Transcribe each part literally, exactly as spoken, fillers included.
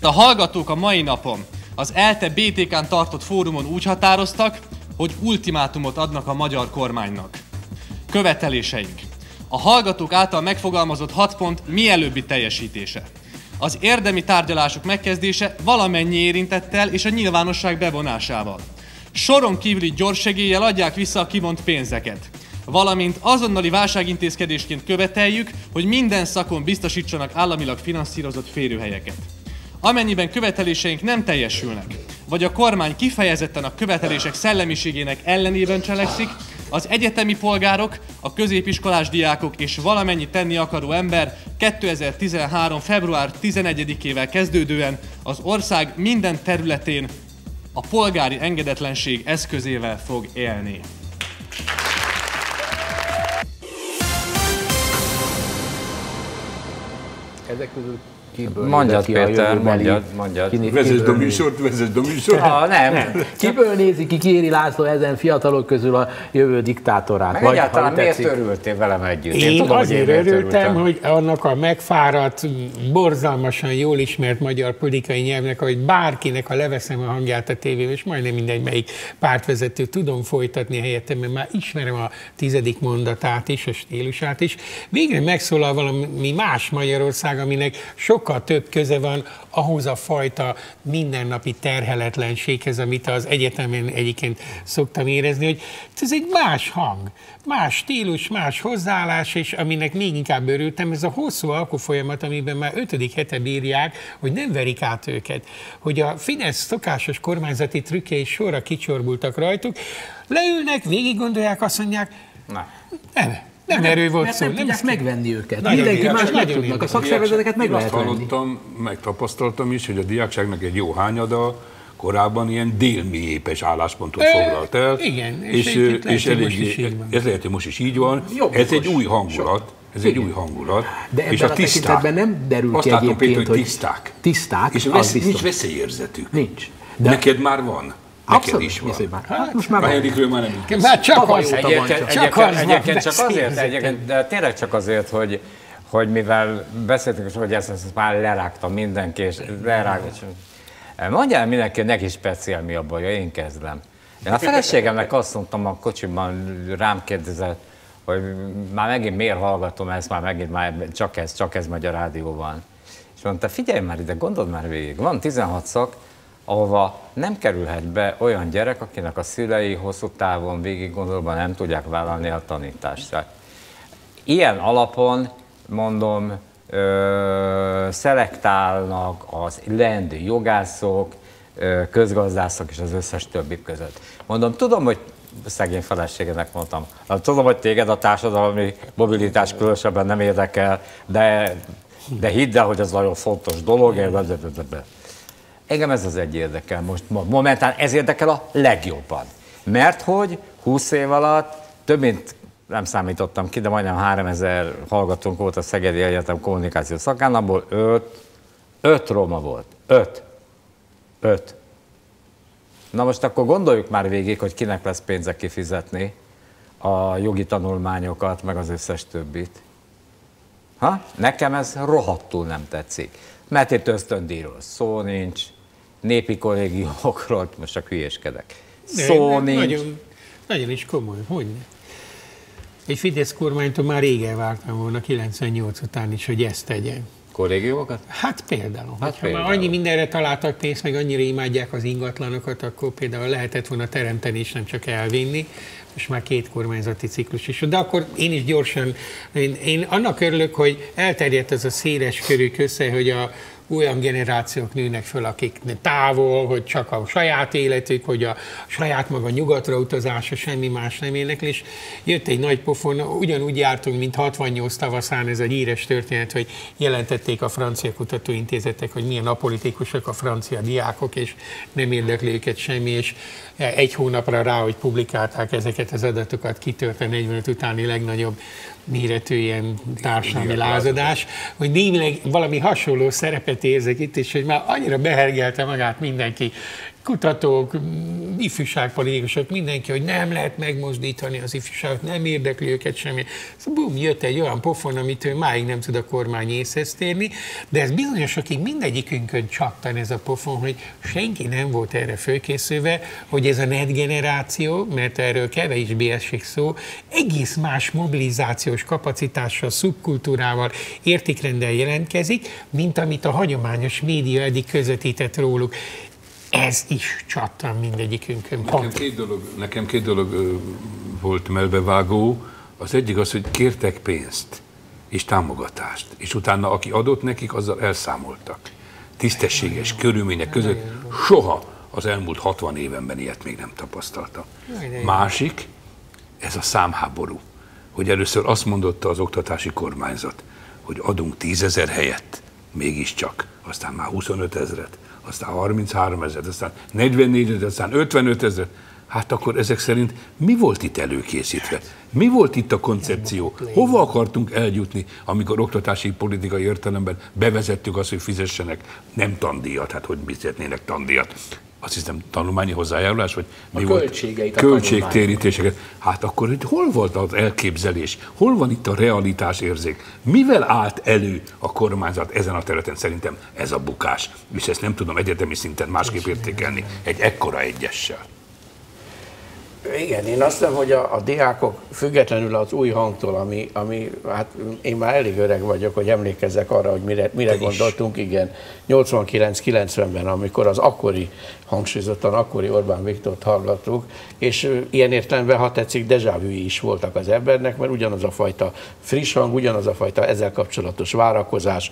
A hallgatók a mai napon az ELTE bé té ká-n tartott fórumon úgy határoztak, hogy ultimátumot adnak a magyar kormánynak. Követeléseink. A hallgatók által megfogalmazott hat pont mielőbbi teljesítése. Az érdemi tárgyalások megkezdése valamennyi érintettel és a nyilvánosság bevonásával. Soron kívüli gyorssegéllyel adják vissza a kivont pénzeket. Valamint azonnali válságintézkedésként követeljük, hogy minden szakon biztosítsanak államilag finanszírozott férőhelyeket. Amennyiben követeléseink nem teljesülnek, vagy a kormány kifejezetten a követelések szellemiségének ellenében cselekszik, az egyetemi polgárok, a középiskolás diákok és valamennyi tenni akaró ember kétezer-tizenhárom. február tizenegyedikével kezdődően az ország minden területén a polgári engedetlenség eszközével fog élni. Ezek közül kiből mondjad, ki Péter, mondjad, mondjad. Vezesd a műsort, vezesd a műsort. Ha, nem. nem. Kiből nézi ki Kéri László ezen fiatalok közül a jövő diktátorát? Meg vagy, egyáltalán miért örültél velem együtt? Én, én tudom, azért én örültem, hogy annak a megfáradt, borzalmasan jól ismert magyar politikai nyelvnek, hogy bárkinek, ha leveszem a hangját a tévében, és majdnem mindegy, melyik pártvezető tudom folytatni helyettem, mert már ismerem a tizedik mondatát is, a stílusát is. Végre megszólal valami más Magyarország, aminek sokkal több köze van ahhoz a fajta mindennapi terheletlenséghez, amit az egyetemen egyébként szoktam érezni, hogy ez egy más hang, más stílus, más hozzáállás, és aminek még inkább örültem, ez a hosszú alkufolyamat, amiben már ötödik hete bírják, hogy nem verik át őket, hogy a Fidesz szokásos kormányzati trükkjei sorra kicsorbultak rajtuk, leülnek, végig gondolják, azt mondják, Na. nem. Nem erről volt mert szó. nem Nem tudják megvenni őket. Nagyon Mindenki más nagyon meg tudnak. A szakszervezeteket meg Én lehet azt venni. hallottam, megtapasztaltam is, hogy a diákságnak egy jó hányada korábban ilyen délmélyépes álláspontot Ö, foglalt el. Igen, és, és, és, lehet, és elég, most is így van. ez lehet, hogy most is így van. Jobbikos. Ez egy új hangulat. Ez egy új hangulat. De ebben és a, a tiszták, tekintetben nem derül azt ki látom, egyébként, Péter, hogy hogy tiszták. Tiszták, és az vesz, biztos. nincs veszélyérzetük. Nincs. De neked már van. Neked is van. Viszont már. Hát most már A van. Henrikről már nem így Már csak Tavaly az, óta van Egyébként, csak. egyébként, az egyébként van csak azért, veszélyeztető. egyébként, de tényleg csak azért, hogy, hogy mivel beszéltünk, hogy ezt, ezt már lerágta mindenki, és lerágta. Mondjál mindenki, hogy neki speciál mi a baja, én kezdem. Én a feleségemnek azt mondtam, a kocsiban rám kérdezett, hogy már megint miért hallgatom ezt, már megint már csak ez, csak ez megy a rádióban. És mondta, figyelj már ide, gondold már végig, van tizenhat szak, ahova nem kerülhet be olyan gyerek, akinek a szülei hosszú távon végig gondolva nem tudják vállalni a tanítást. Ilyen alapon, mondom, ö, szelektálnak az leendő jogászok, ö, közgazdászok és az összes többi között. Mondom, tudom, hogy szegény feleségenek mondtam, tudom, hogy téged a társadalmi mobilitás különösebben nem érdekel, de, de hidd el, hogy ez nagyon fontos dolog. Engem ez az egy érdekel most, momentán ez érdekel a legjobban. Mert hogy húsz év alatt több mint, nem számítottam ki, de majdnem háromezer hallgatónk volt a Szegedi Egyetem kommunikáció szakán, abból öt, öt roma volt. Öt. Öt. Na most akkor gondoljuk már végig, hogy kinek lesz pénze kifizetni a jogi tanulmányokat, meg az összes többit. Ha? Nekem ez rohadtul nem tetszik. Mert itt ösztöndíjról szó nincs, népi kollégiumokról, most csak hülyéskedek. Szó nem, nincs. Nagyon, nagyon is komoly, hogyne. Egy Fidesz kormánytól már régen vártam volna kilencvennyolc után is, hogy ezt tegyen. Kollégiumokat? Hát például. Hát ha például. már annyi mindenre találtak pénzt, meg annyira imádják az ingatlanokat, akkor például lehetett volna teremteni, és nem csak elvinni. Most már két kormányzati ciklus is. De akkor én is gyorsan, én, én annak örülök, hogy elterjedt ez a széles körű kösze, hogy a olyan generációk nőnek föl, akik távol, hogy csak a saját életük, hogy a saját maga nyugatra utazása, semmi más nem érdekli, és jött egy nagy pofon, ugyanúgy jártunk, mint hatvannyolc tavaszán, ez a híres történet, hogy jelentették a francia kutatóintézetek, hogy milyen apolitikusak a francia diákok, és nem érdekli őket semmi, és egy hónapra rá, hogy publikálták ezeket az adatokat, kitört a negyvenöt utáni legnagyobb méretű ilyen társadalmi lázadás, hogy némileg valami hasonló szerepet érzek itt, és hogy már annyira behergelte magát mindenki, kutatók, ifjúságpolitikusok, mindenki, hogy nem lehet megmozdítani az ifjúságot, nem érdekli őket semmi. Szóval bum, jött egy olyan pofon, amitől máig nem tud a kormány észhez térni, de ez bizonyosakig mindegyikünkön csattan ez a pofon, hogy senki nem volt erre fölkészülve, hogy ez a net generáció, mert erről kevésbé esik szó, egész más mobilizációs kapacitással, szubkultúrával, értékrendel jelentkezik, mint amit a hagyományos média eddig közvetített róluk. Ez is csattan mindegyikünkön. Nekem két dolog, nekem két dolog ö, volt melbevágó. Az egyik az, hogy kértek pénzt és támogatást, és utána aki adott nekik, azzal elszámoltak. Tisztességes körülmények között soha az elmúlt hatvan évenben ilyet még nem tapasztalta. Másik, ez a számháború, hogy először azt mondotta az oktatási kormányzat, hogy adunk tízezer helyet, mégiscsak, aztán már huszonöt ezret, aztán harminchárom ezret, aztán negyvennégy ezret, aztán ötvenöt ezret. Hát akkor ezek szerint mi volt itt előkészítve? Mi volt itt a koncepció? Hova akartunk eljutni, amikor oktatási politikai értelemben bevezettük azt, hogy fizessenek nem tandíjat, hát hogy fizetnének tandíjat? Azt hiszem tanulmányi hozzájárulás, vagy mi a volt? Költségeit, a költségtérítéseket. Hát akkor itt hol volt az elképzelés? Hol van itt a realitás érzék? Mivel állt elő a kormányzat ezen a területen? Szerintem ez a bukás. És ezt nem tudom egyetemi szinten másképp értékelni egy ekkora egyessel. Igen, én azt hiszem, hogy a, a diákok függetlenül az új hangtól, ami, ami, hát én már elég öreg vagyok, hogy emlékezzek arra, hogy mire, mire gondoltunk, igen, nyolcvankilenc kilencvenben, amikor az akkori, hangsúlyozottan akkori Orbán Viktort hallgattuk, és ilyen értelemben, ha tetszik, déjà vu is voltak az embernek, mert ugyanaz a fajta friss hang, ugyanaz a fajta ezzel kapcsolatos várakozás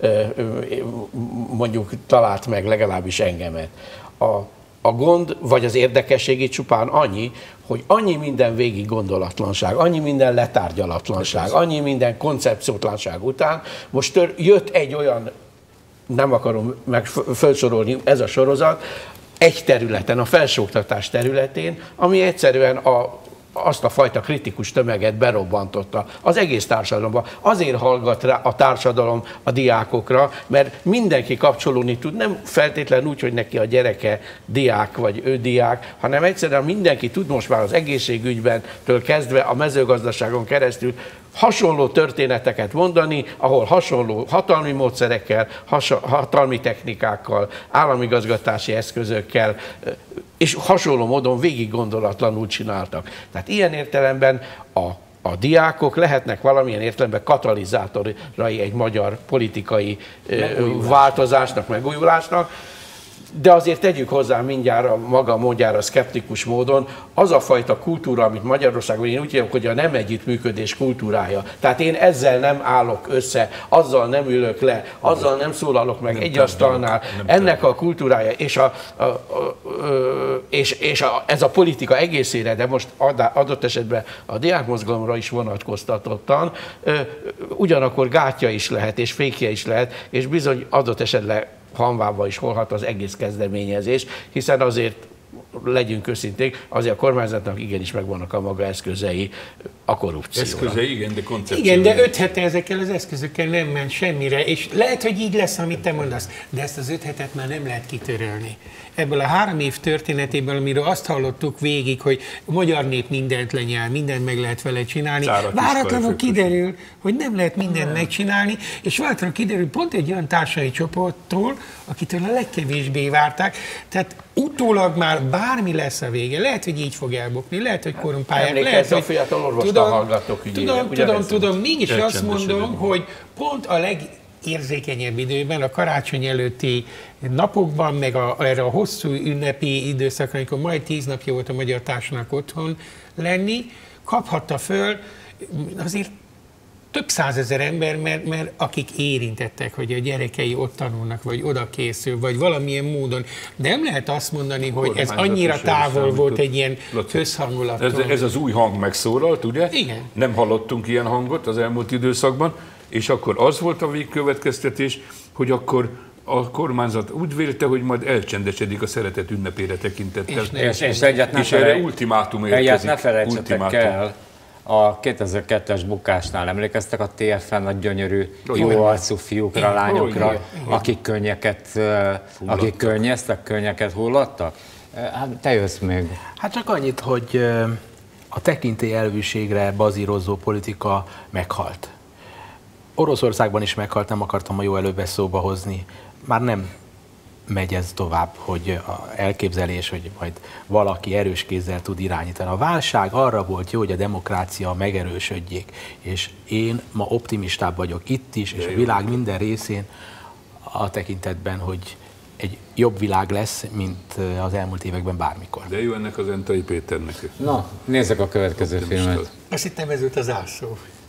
mondjuk talált meg legalábbis engemet. A A gond, vagy az érdekességi csupán annyi, hogy annyi minden végig gondolatlanság, annyi minden letárgyalatlanság, annyi minden koncepciótlanság után most tör, jött egy olyan, nem akarom meg felsorolni, ez a sorozat, egy területen, a felsőoktatás területén, ami egyszerűen a azt a fajta kritikus tömeget berobbantotta az egész társadalomba. Azért hallgat rá a társadalom a diákokra, mert mindenki kapcsolódni tud, nem feltétlenül úgy, hogy neki a gyereke diák vagy ő diák, hanem egyszerűen mindenki tud most már az egészségügyben től kezdve a mezőgazdaságon keresztül hasonló történeteket mondani, ahol hasonló hatalmi módszerekkel, hatalmi technikákkal, államigazgatási eszközökkel és hasonló módon végig gondolatlanul csináltak. Tehát ilyen értelemben a, a diákok lehetnek valamilyen értelemben katalizátorai egy magyar politikai megújulás. változásnak, megújulásnak, de azért tegyük hozzá mindjárt a maga módjára szkeptikus módon, az a fajta kultúra, amit Magyarországon én úgy hívok, hogy a nem együttműködés kultúrája. Tehát én ezzel nem állok össze, azzal nem ülök le, azzal nem szólalok meg nem egy asztalnál. Ennek a kultúrája és, a, a, a, és, és a, ez a politika egészére, de most adott esetben a diákmozgalomra is vonatkoztatottan, ugyanakkor gátja is lehet, és fékje is lehet, és bizony adott esetben hamvába is holhat az egész kezdeményezés, hiszen azért legyünk őszinték, azért a kormányzatnak igenis megvannak a maga eszközei a korrupcióra. Eszközei, igen, de koncepció. Igen, de öt hete ezekkel az eszközökkel nem ment semmire, és lehet, hogy így lesz, amit te mondasz, de ezt az öt hetet már nem lehet kitörölni. Ebből a három év történetéből, amiről azt hallottuk végig, hogy a magyar nép mindent lenyel, mindent meg lehet vele csinálni, váratlanul kiderül, hogy nem lehet mindent megcsinálni, és váratlanul kiderül pont egy olyan társadalmi csoporttól, akitől a legkevésbé várták, tehát utólag már bármi lesz a vége, lehet, hogy így fog elbukni, lehet, hogy korrumpálják, lehet, hogy... a fiatal orvostal hallgatok ügyére. Tudom, tudom, tudom, mégis azt mondom, hogy pont a legérzékenyebb időben, a karácsony előtti napokban, meg a, erre a hosszú ünnepi időszakra, amikor majd tíz napja volt a magyar társadalomnak otthon lenni, kaphatta föl azért több százezer ember, mert, mert akik érintettek, hogy a gyerekei ott tanulnak, vagy oda készül, vagy valamilyen módon. De nem lehet azt mondani, hogy ez annyira távol volt egy ilyen közhangulattól. Ez, ez az új hang megszólalt, ugye? Igen. Nem hallottunk ilyen hangot az elmúlt időszakban, és akkor az volt a végkövetkeztetés, hogy akkor a kormányzat úgy vélte, hogy majd elcsendesedik a szeretet ünnepére tekintettel. És, és, és egyet ne és erre ultimátum érkezik. Egyet ne felejtsetek el, a kétezer-kettes bukásnál emlékeztek a té ef en a gyönyörű, jó arcú fiúkra, lányokra, akik könnyeket, akik könnyeztek, könnyeket hullattak? Hát te jössz még. Hát csak annyit, hogy a tekintélyelvűségre bazírozó politika meghalt. Oroszországban is meghalt, nem akartam a jó előbb szóba hozni. Már nem megy ez tovább, hogy a elképzelés, hogy majd valaki erős kézzel tud irányítani. A válság arra volt jó, hogy a demokrácia megerősödjék, és én ma optimistább vagyok itt is, és a világ minden részén a tekintetben, hogy egy jobb világ lesz, mint az elmúlt években bármikor. De jó ennek az Entai Péternek. Na, nézzük a következő filmet. Azt hittem, ez volt az ászló.